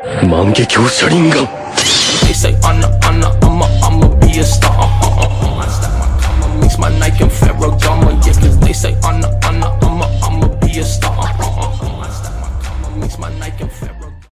万華鏡車輪眼。 They say I'm the